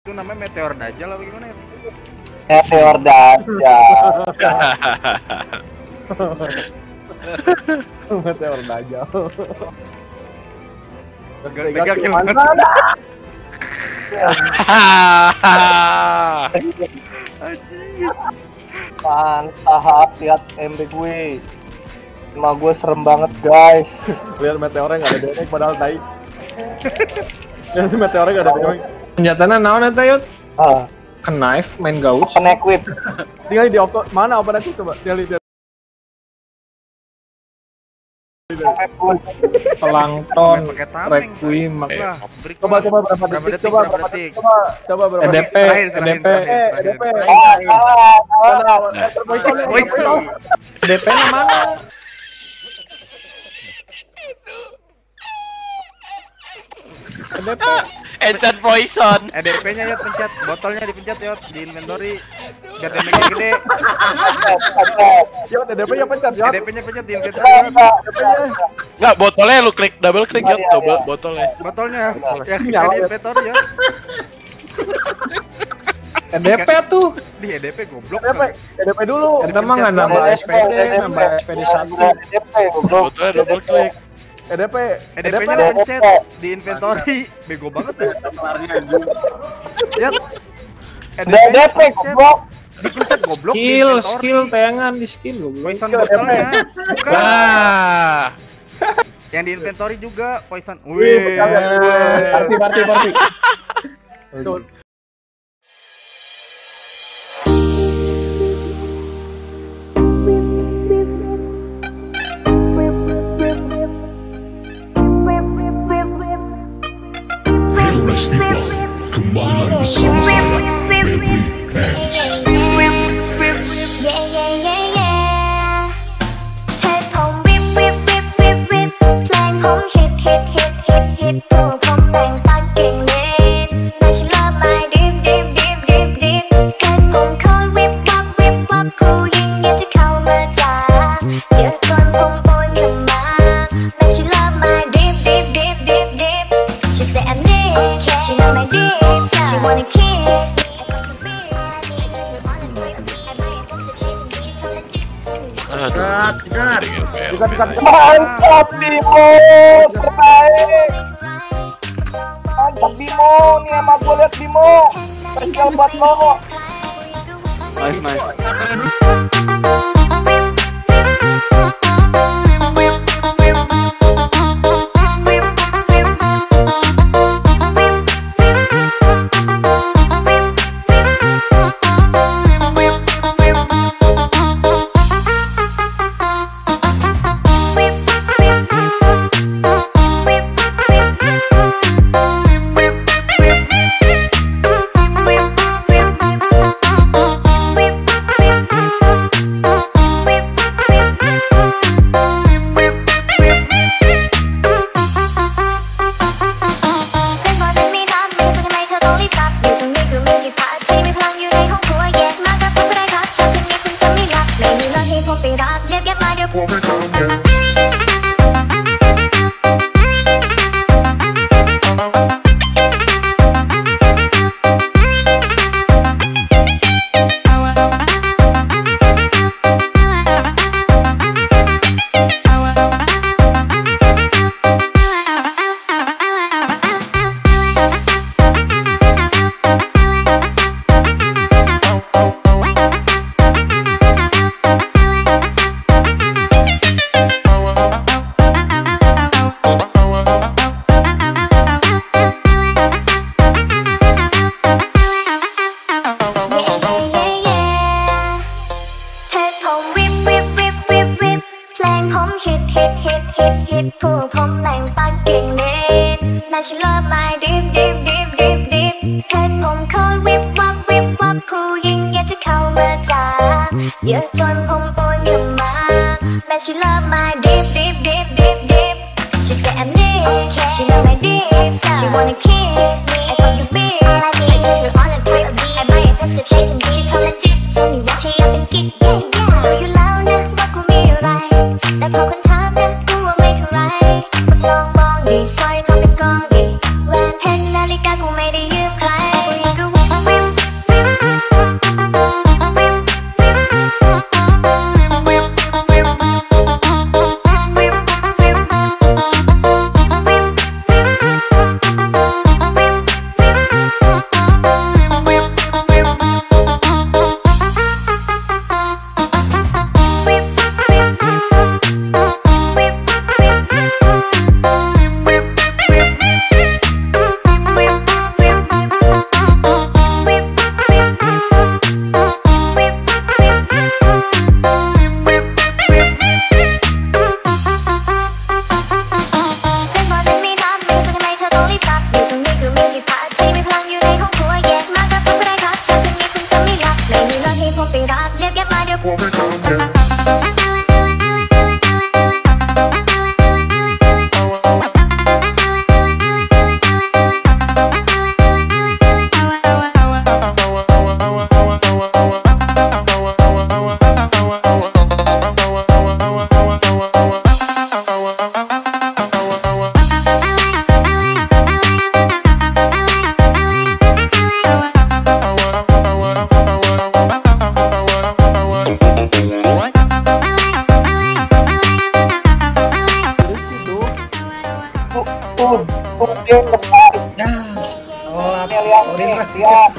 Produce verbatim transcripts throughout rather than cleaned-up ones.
Itu namanya meteor dajjal apa gimana ya? Meteor dajjal. Meteor dajjal. Pegang gimana? Mantap, lihat M B gue. Emang gue serem banget guys. Lihat meteornya nggak ada damage padahal tai. Lihat meteornya nggak ada damage. Senjatanya naon eta yut? Ah, Knife main gauch. open equip. Tinggal di oko mana open equip coba. Lihat lihat. Pelangton, Pakai tameng. requiem, Wah, Coba coba berapa Berapa detik? detik, Coba berapa berapa detik? detik? Coba coba berapa E D detik? P, Terakhir, E D terakhir, P, terakhir, Eh, D P. terakhir. Ah, salah, salah. Eh, terbosan, Woi, terbosan. E D P-nya mana? E D P. Enchant poison. E D P-nya ya pencet, botolnya dipencet ya di inventory. Biar damage-nya gede. Yo, T D P ya pencet, yo. E D P-nya pencet di inventory. Enggak, botolnya lu klik double klik ya, coba botolnya. Botolnya yang Nyala, di ya. inventory ya. E D P tuh. Di E D P goblok. T D P, T D P dulu. Kita mah nggak nambah S P D, nambah S P D satu. E D P, goblok. Botolnya double klik. E D P, E D P-nya pencet di inventory. Bego banget ya. Lihat. D D P, goblok. Dipencet goblok. di Skill, inventory. skill tayangan di skill goblok. Poison botolnya. Bukan. Nah, Yang di inventory juga poison. Wih, Wih. party, party, party. Tuh. Heroes people, kembali lagi bersama saya, Febri Hands. Yeah, yeah, yeah, yeah. Head home, whip, whip, whip, whip, whip. เพลงผมฮิตฮิตฮิตฮิตฮิตพวกผมแบ่งฟักกิ่งเล็ดแต่ฉันเลิฟไม่ดิบดิบดิบดิบดิบเห็นผมคอยวิบวับวิบวับผู้หญิงอยากจะเข้ามาจ้าเยอะจนผมโอนขึ้นมาแต่ฉันเลิฟไม่ดิบดิบดิบดิบดิบ She say I'm deep, she know my deep, she wanna kiss me. aduh. Mantap Bimo, terbaik. Mantap Bimo, nih sama gue liat Bimo. Spesial buat lo. Nice, nice. She love my dip dip dip dip dip เห็นผมคอยวิบวับวิบวับผู้หญิงอยากจะเข้ามาจ้าเยอะจนผมโอนขึ้นมา Man she love my dip dip dip dip dip She say I'm deep, she know my deep She wanna kiss me, I fuck you bitch I take you on a trip, I buy a passive shaking She told me dip, tell me what she up and kick Yeah, yeah รู้อยู่แล้วนะว่ากูมีอะไรแต่พอคนถามนะกูว่าไม่เท่าไรลองมองดีสร้อยทองเป็นกองดีแหวนเพชรนาฬิกากูไม่ได้ยืมใครผู้หญิงก็ว่า Siap.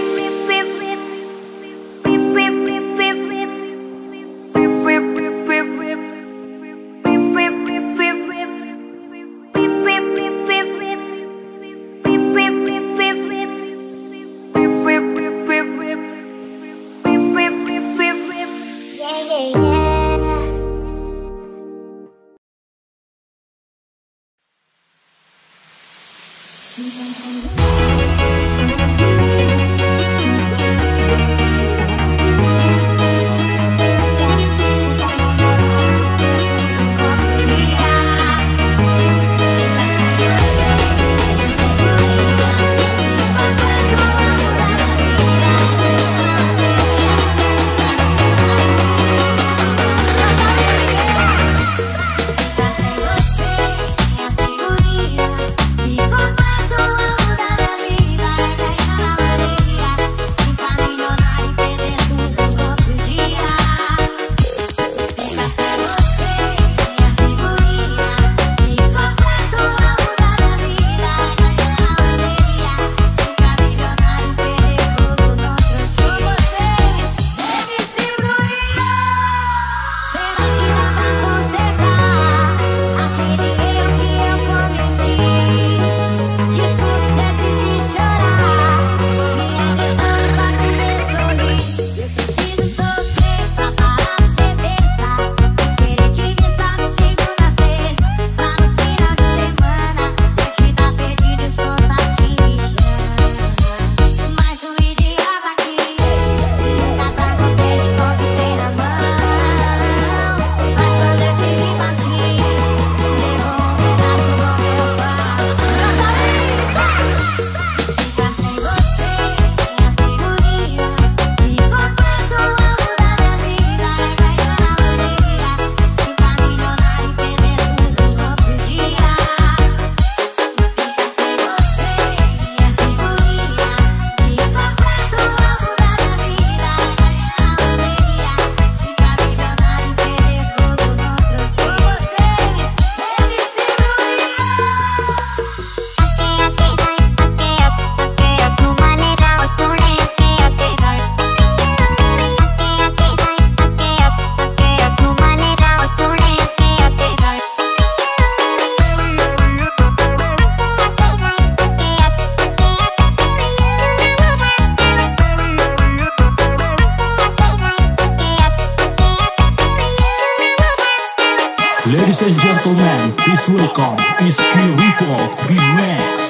Ladies and gentlemen, please welcome Iski Report Remix.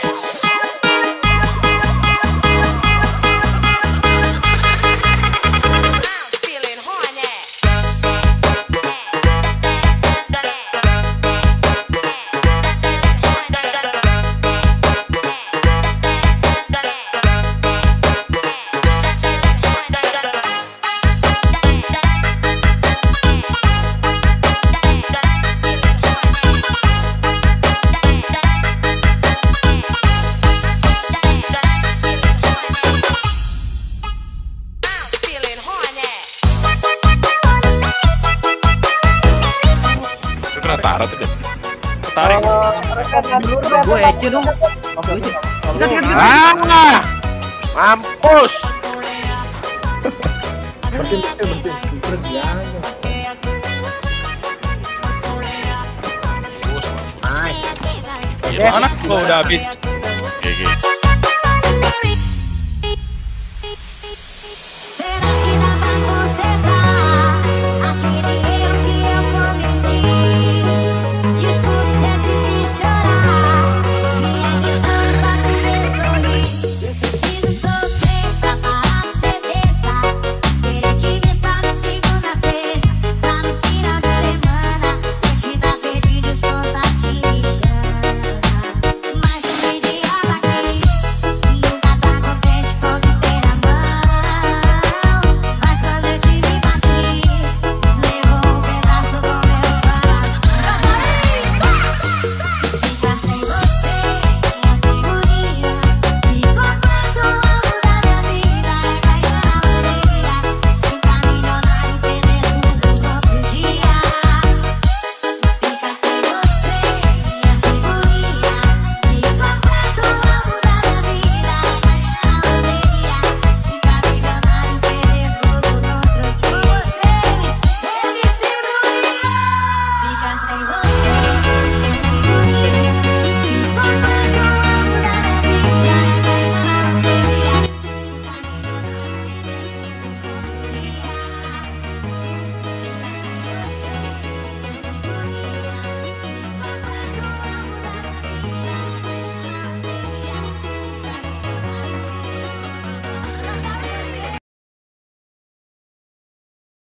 Taruh tuh. Tarik. Gue aja dong. Ah! Mampus. Bersin, bersin, bersin. Nice. Gimana? Gua udah habis. G G.